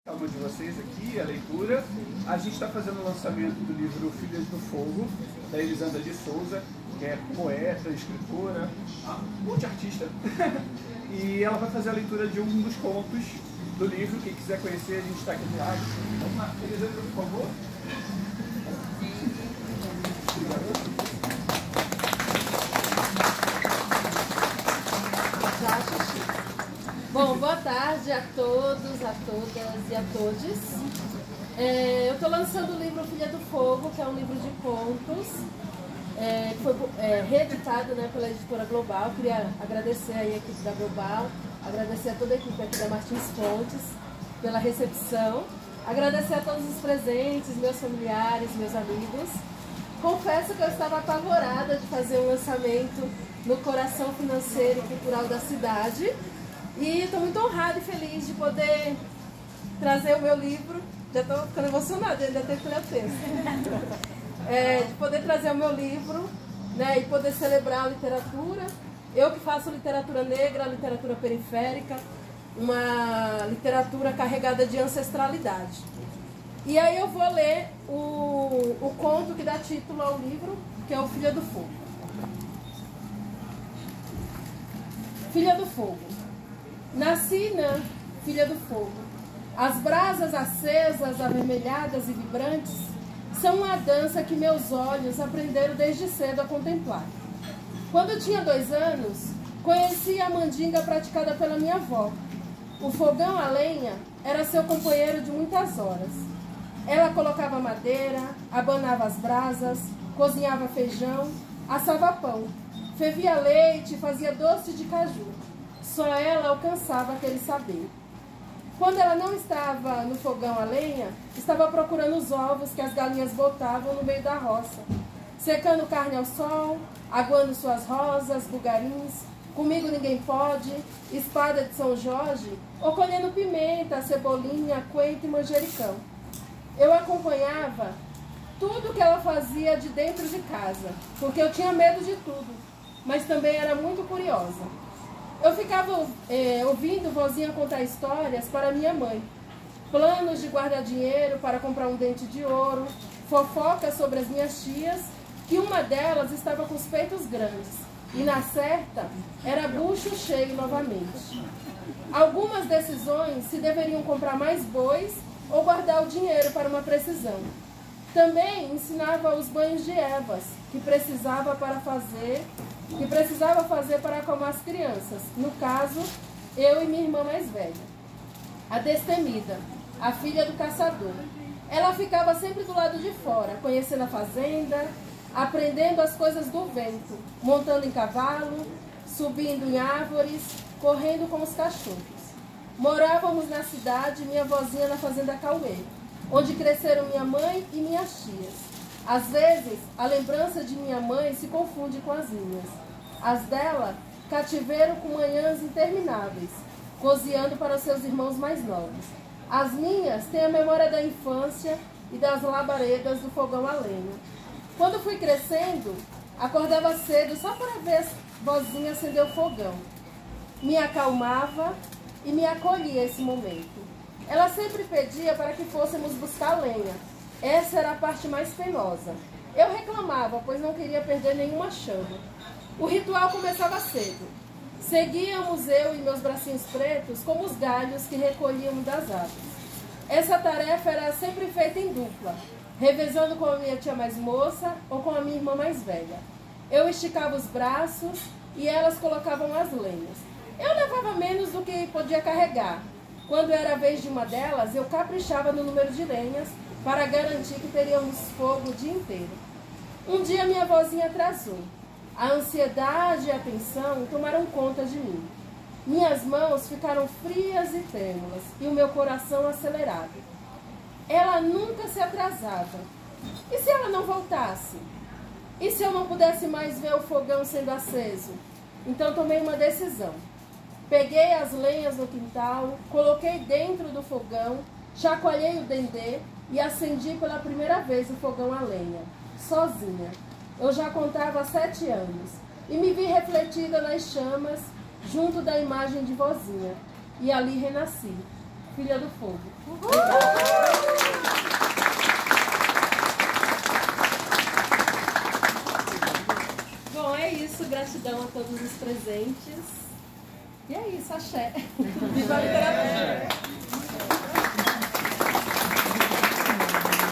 Calma de vocês aqui, a leitura. A gente está fazendo o lançamento do livro Filhas do Fogo, da Elisandra de Souza, que é poeta, escritora, multiartista. E ela vai fazer a leitura de um dos contos do livro. Quem quiser conhecer, a gente está aqui do lado. Vamos lá, Elisandra, por favor. Bom, boa tarde a todos, a todas e a todos. Eu estou lançando o livro Filha do Fogo, que é um livro de contos, que foi reeditado, né, pela editora Global. Queria agradecer aí a equipe da Global, agradecer a toda a equipe aqui da Martins Fontes pela recepção, agradecer a todos os presentes, meus familiares, meus amigos. Confesso que eu estava apavorada de fazer um lançamento no coração financeiro e cultural da cidade. E estou muito honrada e feliz de poder trazer o meu livro. Já estou ficando emocionada, ainda tenho que ler o texto. De poder trazer o meu livro, né, e poder celebrar a literatura. Eu que faço literatura negra, literatura periférica, uma literatura carregada de ancestralidade. E aí eu vou ler o conto que dá título ao livro, que é o Filha do Fogo. Filha do Fogo. Nasci, filha do fogo. As brasas acesas, avermelhadas e vibrantes são uma dança que meus olhos aprenderam desde cedo a contemplar. Quando tinha 2 anos, conheci a mandinga praticada pela minha avó. O fogão a lenha era seu companheiro de muitas horas. Ela colocava madeira, abanava as brasas, cozinhava feijão, assava pão, fervia leite e fazia doce de caju. Só ela alcançava aquele saber. Quando ela não estava no fogão a lenha, estava procurando os ovos que as galinhas botavam no meio da roça, secando carne ao sol, aguando suas rosas, bugarins, comigo ninguém pode, espada de São Jorge, ou colhendo pimenta, cebolinha, coentro e manjericão. Eu acompanhava tudo que ela fazia de dentro de casa, porque eu tinha medo de tudo, mas também era muito curiosa. Eu ficava ouvindo vozinha contar histórias para minha mãe, planos de guardar dinheiro para comprar um dente de ouro, fofocas sobre as minhas tias, que uma delas estava com os peitos grandes, e na certa era bucho cheio novamente. Algumas decisões se deveriam comprar mais bois ou guardar o dinheiro para uma precisão. Também ensinava os banhos de ervas que precisava fazer para acalmar as crianças. No caso, eu e minha irmã mais velha. A destemida, a filha do caçador. Ela ficava sempre do lado de fora, conhecendo a fazenda, aprendendo as coisas do vento, montando em cavalo, subindo em árvores, correndo com os cachorros. Morávamos na cidade, minha vozinha na fazenda Cauê, onde cresceram minha mãe e minhas tias. Às vezes, a lembrança de minha mãe se confunde com as minhas. As dela, cativeram com manhãs intermináveis, cozinhando para os seus irmãos mais novos. As minhas têm a memória da infância e das labaredas do fogão a lenha. Quando fui crescendo, acordava cedo só para ver a vozinha acender o fogão. Me acalmava e me acolhia esse momento. Ela sempre pedia para que fôssemos buscar lenha. Essa era a parte mais penosa. Eu reclamava, pois não queria perder nenhuma chama. O ritual começava cedo. Seguíamos eu e meus bracinhos pretos como os galhos que recolhíamos das árvores. Essa tarefa era sempre feita em dupla, revezando com a minha tia mais moça ou com a minha irmã mais velha. Eu esticava os braços e elas colocavam as lenhas. Eu levava menos do que podia carregar. Quando era a vez de uma delas, eu caprichava no número de lenhas para garantir que teríamos fogo o dia inteiro. Um dia minha vozinha atrasou. A ansiedade e a tensão tomaram conta de mim. Minhas mãos ficaram frias e trêmulas e o meu coração acelerado. Ela nunca se atrasava. E se ela não voltasse? E se eu não pudesse mais ver o fogão sendo aceso? Então tomei uma decisão. Peguei as lenhas no quintal, coloquei dentro do fogão, chacoalhei o dendê e acendi pela primeira vez o fogão a lenha, sozinha. Eu já contava 7 anos e me vi refletida nas chamas junto da imagem de vozinha. E ali renasci. filha do fogo. Bom, é isso. Gratidão a todos os presentes. E é isso, axé. Viva a